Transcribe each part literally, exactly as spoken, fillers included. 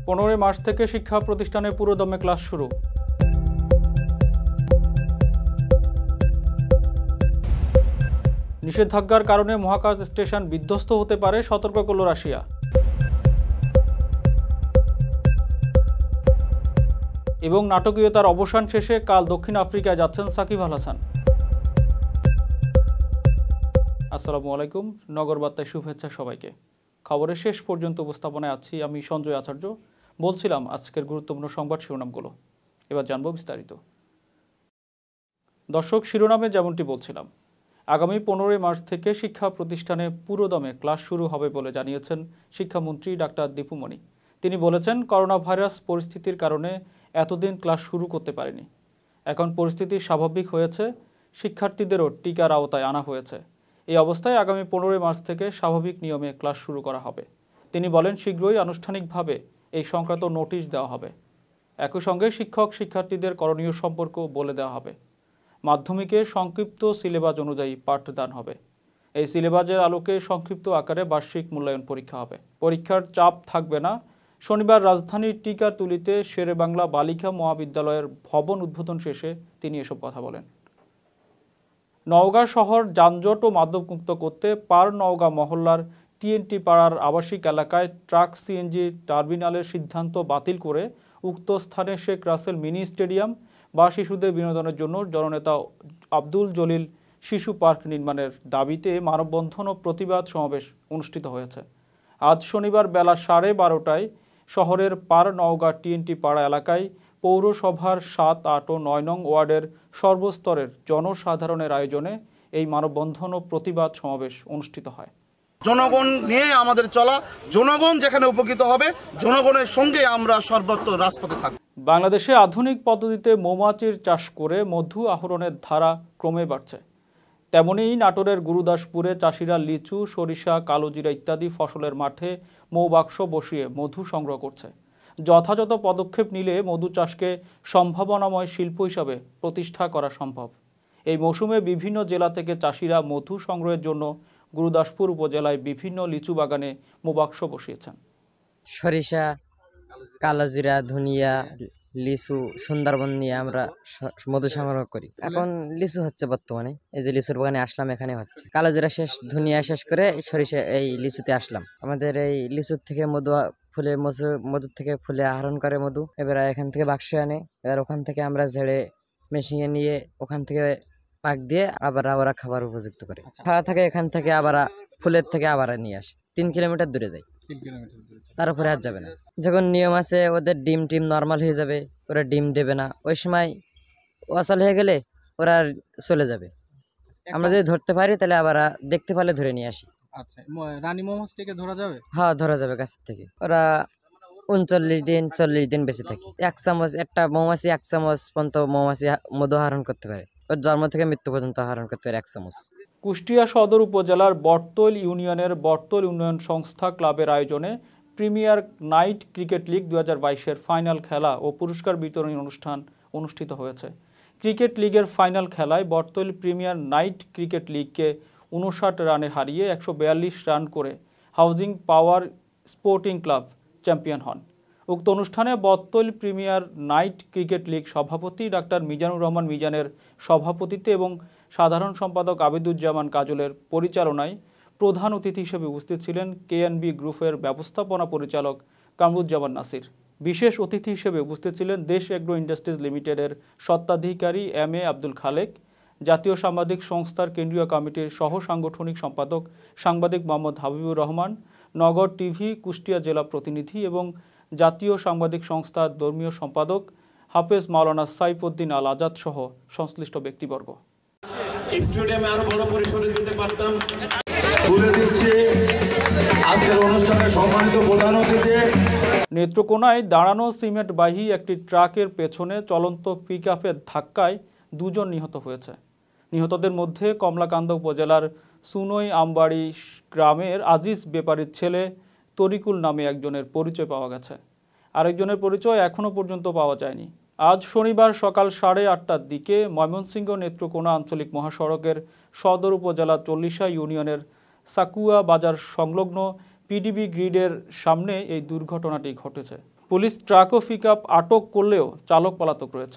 পনেরোই মার্চ থেকে শিক্ষা প্রতিষ্ঠানে পুরোদমে ক্লাস শুরু। নিষেধাজ্ঞার কারণে মহাকাশ স্টেশন বিধ্বস্ত হতে পারে, সতর্ক করল রাশিয়া। এবং নাটকীয়তার অবসান শেষে কাল দক্ষিণ আফ্রিকায় যাচ্ছেন সাকিব আল হাসান। আসসালামু আলাইকুম, নগর বার্তায় শুভেচ্ছা সবাইকে। খবরের শেষ পর্যন্ত উপস্থাপনায় আছি আমি সঞ্জয় আচার্য। বলছিলাম আজকের গুরুত্বপূর্ণ সংবাদ শিরোনামগুলো, এবার জানব বিস্তারিত। দর্শক, শিরোনামে যেমনটি বলছিলাম, আগামী পনেরোই মার্চ থেকে শিক্ষা প্রতিষ্ঠানে পুরোদমে ক্লাস শুরু হবে বলে জানিয়েছেন শিক্ষামন্ত্রী ডাক্তার দীপুমণি। তিনি বলেছেন, করোনা ভাইরাস পরিস্থিতির কারণে এতদিন ক্লাস শুরু করতে পারেনি। এখন পরিস্থিতি স্বাভাবিক হয়েছে, শিক্ষার্থীদেরও টিকার আওতায় আনা হয়েছে। এই অবস্থায় আগামী পনেরোই মার্চ থেকে স্বাভাবিক নিয়মে ক্লাস শুরু করা হবে। তিনি বলেন, শীঘ্রই আনুষ্ঠানিকভাবে এই সংক্রান্ত নোটিশ দেওয়া হবে। একই সঙ্গে শিক্ষক শিক্ষার্থীদের করণীয় সম্পর্ক বলে দেওয়া হবে। মাধ্যমিকে সংক্ষিপ্ত সিলেবাস অনুযায়ী পাঠদান হবে। এই সিলেবাসের আলোকে সংক্ষিপ্ত আকারে বার্ষিক মূল্যায়ন পরীক্ষা হবে। পরীক্ষার চাপ থাকবে না। শনিবার রাজধানীর টিকাতুলিতে শেরে বাংলা বালিকা মহাবিদ্যালয়ের ভবন উদ্বোধন শেষে তিনি এসব কথা বলেন। নওগাঁ শহর যানজট ও মাদকমুক্ত করতে পার নওগাঁ মহল্লার টিএনটি পাড়ার আবাসিক এলাকায় ট্রাক সিএনজি টার্মিনালের সিদ্ধান্ত বাতিল করে উক্ত স্থানে শেখ রাসেল মিনি স্টেডিয়াম বা শিশুদের বিনোদনের জন্য জননেতা আব্দুল জলিল শিশু পার্ক নির্মাণের দাবিতে মানববন্ধন ও প্রতিবাদ সমাবেশ অনুষ্ঠিত হয়েছে। আজ শনিবার বেলা সাড়ে বারোটায় শহরের পার নওগাঁ টিএনটি পাড়া এলাকায় পৌরসভার সাত আট ও নয় নং ওয়ার্ডের সর্বস্তরের জনসাধারণের আয়োজনে এই মানববন্ধন ও প্রতিবাদ সমাবেশ অনুষ্ঠিত হয়। জনগণ নিয়ে আমাদের চলা, জনগণ যেখানে উপকৃত হবে, জনগণের সঙ্গে আমরা সর্বত্র রাজপথে থাকব। বাংলাদেশে আধুনিক পদ্ধতিতে মৌমাছির চাষ করে মধু আহরণের ধারা ক্রমে বাড়ছে। তেমনিই নাটোরের গুরুদাসপুরে চাষিরা লিচু, সরিষা, কালোজিরা ইত্যাদি ফসলের মাঠে মৌবাক্স বসিয়ে মধু সংগ্রহ করছে। যথাযথ পদক্ষেপ নিলে মধু চাষকে সম্ভাবনাময় শিল্প হিসাবে প্রতিষ্ঠা করা সম্ভব। এই মৌসুমে বিভিন্ন জেলা থেকে চাষিরা মধু সংগ্রহের জন্য গুরুদাসপুর উপজেলায় বিভিন্ন লিচু বাগানে মৌবাক্স বসিয়েছেন। সরিষা, কালোজিরা, ধনিয়া, লিচু, সুন্দরবন নিয়ে আমরা মধু সংগ্রহ করি। এখন লিচু হচ্ছে বর্তমানে, এই যে লিচুর বাগানে আসলাম, এখানে হচ্ছে। কালোজিরা শেষ, ধনিয়া শেষ করে সরিষা এই লিচুতে আসলাম। আমাদের এই লিচুর থেকে মধু ফুলে মধু মধুর থেকে ফুলে আহরণ করে মধু, এবার এখান থেকে বাক্সে আনে, এবার ওখান থেকে আমরা ঝেড়ে মেশিনে নিয়ে ওখান থেকে পাক দিয়ে আবার ওরা খাবার উপযুক্ত করে। ছাড়া থাকে এখান থেকে আবার ফুলের থেকে আবার নিয়ে আসে, তিন কিলোমিটার দূরে যাই, তার উপরে আর যাবে না। যখন নিয়ম আছে ওদের ডিম টিম নর্মাল হয়ে যাবে, ওরা ডিম দেবে না, ওই সময় অচল হয়ে গেলে ওরা চলে যাবে। আমরা যদি ধরতে পারি তাহলে আবার দেখতে পারলে ধরে নিয়ে আসি। আচ্ছা, রানী মৌমাছিটাকে ধরা যাবে? হ্যাঁ, ধরা যাবে গাছের থেকে। ওরা উনচল্লিশ দিন চল্লিশ দিন বেঁচে থাকে। এক চামচ, একটা মৌমাছি এক চামচ পর্যন্ত মৌমাছি মধু আহরণ করতে পারে। ওর জন্ম থেকে মৃত্যু পর্যন্ত আহরণ করতে পারে এক চামচ। কুষ্টিয়া সদর উপজেলার বটতল ইউনিয়নের বটতল উন্নয়ন সংস্থা ক্লাবের আয়োজনে প্রিমিয়ার নাইট ক্রিকেট লিগ দু হাজার বাইশের ফাইনাল খেলা ও পুরস্কার বিতরণী অনুষ্ঠান অনুষ্ঠিত হয়েছে। ক্রিকেট লিগের ফাইনাল খেলায় বটতল প্রিমিয়ার নাইট ক্রিকেট লিগকে উনষাট রানে হারিয়ে একশো বিয়াল্লিশ রান করে housing power sporting club champion হন। উক্ত অনুষ্ঠানে Battala premier night cricket league সভাপতি ডাক্তার মিজানুর রহমান মিজানের সভাপতিত্বে এবং সাধারণ সম্পাদক আবিদুজ্জামান কাজলের পরিচালনায় প্রধান অতিথি হিসেবে উপস্থিত ছিলেন কেএনবি গ্রুপের ব্যবস্থাপনা পরিচালক কামরুজ্জামান নাসির। বিশেষ অতিথি হিসেবে উপস্থিত ছিলেন দেশ এগ্রো ইন্ডাস্ট্রিজ লিমিটেডের স্বত্বাধিকারী এম এ আব্দুল খালেক, জাতীয় সাংবাদিক সংস্থার কেন্দ্রীয় কমিটির সহ সাংগঠনিক সম্পাদক সাংবাদিক মোহাম্মদ হাবিবুর রহমান, নগর টিভি কুষ্টিয়া জেলা প্রতিনিধি এবং জাতীয় সাংবাদিক সংস্থার ধর্মীয় সম্পাদক হাফেজ মাওলানা সাইফুদ্দিন আল আজাদ সহ সংশ্লিষ্ট ব্যক্তিবর্গ। স্টেডিয়ামে আরো বড় পরিসরে দিতে পারতাম। তুলে দিচ্ছি আজকের অনুষ্ঠানে সম্মানিত প্রধান অতিথি। নেত্রকোনায় দাঁড়ানো সিমেন্টবাহী একটি ট্রাকের পেছনে চলন্ত পিকআপের ধাক্কায় দুজন নিহত হয়েছে। নিহতদের মধ্যে কমলাকান্দা উপজেলার সুনই আমবাড়ি গ্রামের আজিজ বেপারীর ছেলে তরিকুল নামে একজনের পরিচয় পাওয়া গেছে। আরেকজনের পরিচয় এখনও পর্যন্ত পাওয়া যায়নি। আজ শনিবার সকাল সাড়ে আটটার দিকে ময়মনসিংহ নেত্রকোনা আঞ্চলিক মহাসড়কের সদর উপজেলা চল্লিশা ইউনিয়নের সাকুয়া বাজার সংলগ্ন পিডিবি গ্রিডের সামনে এই দুর্ঘটনাটি ঘটেছে। পুলিশ ট্রাক ও পিকআপ আটক করলেও চালক পলাতক রয়েছে।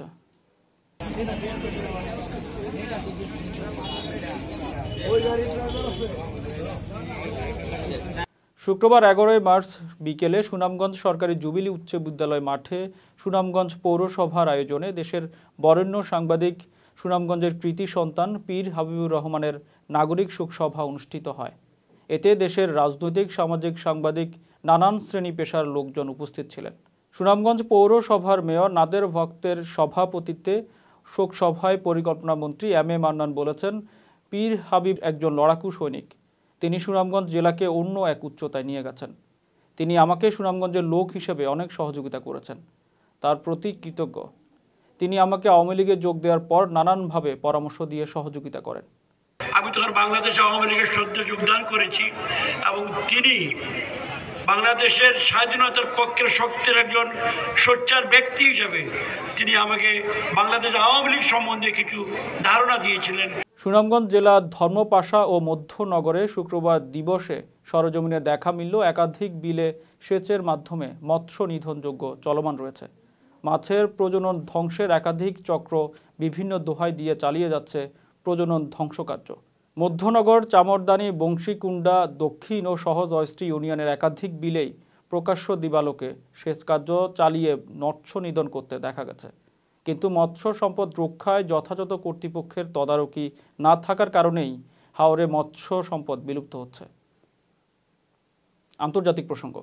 শুক্রবার এগারোই মার্চ বিকেলে সুনামগঞ্জ সরকারি জুবিলি উচ্চ বিদ্যালয় মাঠে সুনামগঞ্জ পৌরসভার আয়োজনে দেশের বরেণ্য সাংবাদিক সুনামগঞ্জের কৃতি সন্তান পীর হাবিবুর রহমানের নাগরিক শোকসভা অনুষ্ঠিত হয়। এতে দেশের রাজনৈতিক, সামাজিক, সাংবাদিক, নানান শ্রেণী পেশার লোকজন উপস্থিত ছিলেন। সুনামগঞ্জ পৌরসভার মেয়র নাদের ভক্তের সভাপতিত্বে শোকসভায় পরিকল্পনা মন্ত্রী এম এ মান্নান বলেছেন, পীর হাবিব একজন লড়াকু সৈনিক। তিনি সুনামগঞ্জ জেলাকে অন্য এক উচ্চতায় নিয়ে গেছেন। তিনি আমাকে সুনামগঞ্জের লোক হিসেবে অনেক সহযোগিতা করেছেন, তার প্রতি কৃতজ্ঞ। তিনি আমাকে আওয়ামী লীগে যোগ দেওয়ার পর নানানভাবে পরামর্শ দিয়ে সহযোগিতা করেন। আমি তখন বাংলাদেশ আওয়ামী লীগের সদ্য যোগদান করেছি এবং তিনি বাংলাদেশের স্বাধীনতার পক্ষের শক্তির একজন সোচ্চার ব্যক্তি হিসেবে তিনি আমাকে বাংলাদেশ আওয়ামী লীগ সম্বন্ধে কিছু ধারণা দিয়েছিলেন। সুনামগঞ্জ জেলার ধর্মপাশা ও মধ্যনগরে শুক্রবার দিবসে সরজমিনে দেখা মিলল একাধিক বিলে সেচের মাধ্যমে মৎস্য নিধনযোগ্য চলমান রয়েছে। মাছের প্রজনন ধ্বংসের একাধিক চক্র বিভিন্ন দোহাই দিয়ে চালিয়ে যাচ্ছে প্রজনন ধ্বংসকার্য। মধ্যনগর, চামরদানি, বংশীকুণ্ডা দক্ষিণ ও সহজ অয়স্ট্রি ইউনিয়নের একাধিক বিলেই প্রকাশ্য দিবালোকে সেচ কার্য চালিয়ে মৎস্য নিধন করতে দেখা গেছে। কিন্তু মৎস্য সম্পদ রক্ষায় যথাযথ কর্তৃপক্ষের তদারকি না থাকার কারণেই হাওরে মৎস্য সম্পদ বিলুপ্ত হচ্ছে। আন্তর্জাতিক প্রসঙ্গ।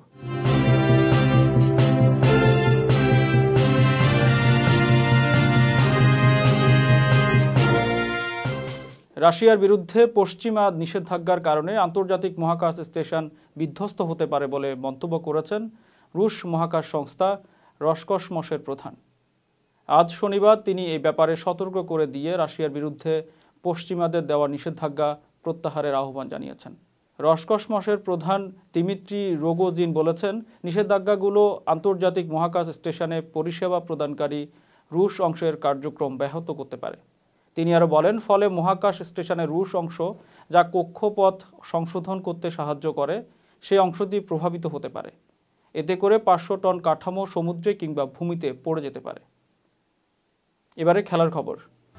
রাশিয়ার বিরুদ্ধে পশ্চিমা নিষেধাজ্ঞার কারণে আন্তর্জাতিক মহাকাশ স্টেশন বিধ্বস্ত হতে পারে বলে মন্তব্য করেছেন রুশ মহাকাশ সংস্থা রসকসমসের প্রধান। আজ শনিবার তিনি এই ব্যাপারে সতর্ক করে দিয়ে রাশিয়ার বিরুদ্ধে পশ্চিমাদের দেওয়া নিষেধাজ্ঞা প্রত্যাহারের আহ্বান জানিয়েছেন। রসকসমসের প্রধান দিমিত্রি রোগোজিন বলেছেন, নিষেধাজ্ঞাগুলো আন্তর্জাতিক মহাকাশ স্টেশনে পরিষেবা প্রদানকারী রুশ অংশের কার্যক্রম ব্যাহত করতে পারে। তিনি আরও বলেন, ফলে মহাকাশ স্টেশনের রুশ অংশ যা কক্ষপথ সংশোধন করতে সাহায্য করে সেই অংশটি প্রভাবিত হতে পারে। এতে করে পাঁচশো টন কাঠামো সমুদ্রে কিংবা ভূমিতে পড়ে যেতে পারে। এবারে খেলার খবর।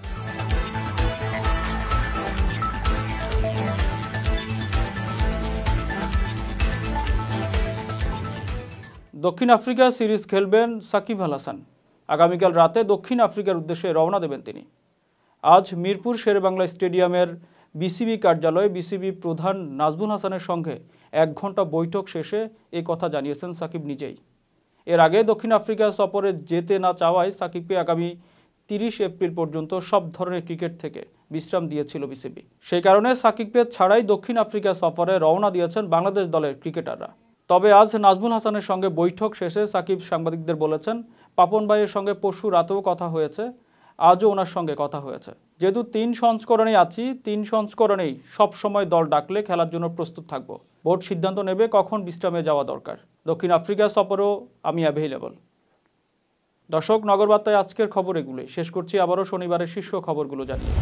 দক্ষিণ আফ্রিকা সিরিজ খেলবেন সাকিব আল হাসান। আগামীকাল রাতে দক্ষিণ আফ্রিকার উদ্দেশ্যে রওনা দেবেন তিনি। আজ মিরপুর শেরেবাংলা স্টেডিয়ামের বিসিবি কার্যালয়ে বিসিবি প্রধান নাজমুল হাসানের সঙ্গে এক ঘন্টা বৈঠক শেষে এই কথা জানিয়েছেন সাকিব নিজেই। এর আগে দক্ষিণ আফ্রিকা সফরে যেতে না চাওয়ায় সাকিবকে আগামী তিরিশ এপ্রিল পর্যন্ত সব ধরনের ক্রিকেট থেকে বিশ্রাম দিয়েছিল বিসিবি। সেই কারণে সাকিবকে ছাড়াই দক্ষিণ আফ্রিকা সফরে রওনা দিয়েছেন বাংলাদেশ দলের ক্রিকেটাররা। তবে আজ নাজমুল হাসানের সঙ্গে বৈঠক শেষে সাকিব সাংবাদিকদের বলেছেন, পাপন ভাইয়ের সঙ্গে পরশু রাতেও কথা হয়েছে, আজও ওনার সঙ্গে কথা হয়েছে। যেহেতু তিন সংস্করণেই আছি, তিন সংস্করণেই সবসময় দল ডাকলে খেলার জন্য প্রস্তুত থাকব। বোর্ড সিদ্ধান্ত নেবে কখন বিশ্রামে যাওয়া দরকার। দক্ষিণ আফ্রিকা সফরেও আমি অ্যাভেইলেবল। দর্শক, নগর বার্তায় আজকের খবর এগুলোই। শেষ করছি আবারও শনিবারের শীর্ষ খবরগুলো জানিয়ে।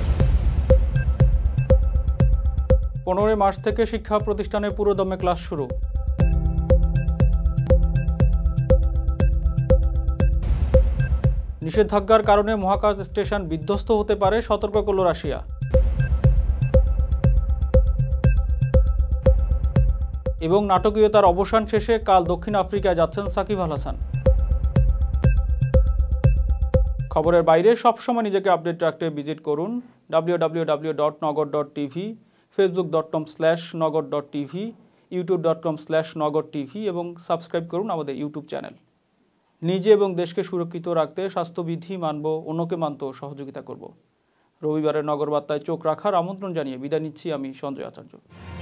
পনেরোই মার্চ থেকে শিক্ষা প্রতিষ্ঠানে পুরোদমে ক্লাস শুরু। নিষেধাজ্ঞার কারণে মহাকাশ স্টেশন বিধ্বস্ত হতে পারে, সতর্ক করল রাশিয়া। এবং নাটকীয়তার অবসান শেষে কাল দক্ষিণ আফ্রিকায় যাচ্ছেন সাকিব আল হাসান। খবরের বাইরে সবসময় নিজেকে আপডেট রাখতে ভিজিট করুন W W W dot Nagar dot TV, Facebook dot com slash Nagar dot TV, YouTube dot com slash Nagar TV এবং সাবস্ক্রাইব করুন আমাদের ইউটিউব চ্যানেল। নিজে এবং দেশকে সুরক্ষিত রাখতে স্বাস্থ্যবিধি মানব, অন্যকে মানতেও সহযোগিতা করব। রবিবারের নগর বার্তায় চোখ রাখার আমন্ত্রণ জানিয়ে বিদায় নিচ্ছি আমি সঞ্জয় আচার্য।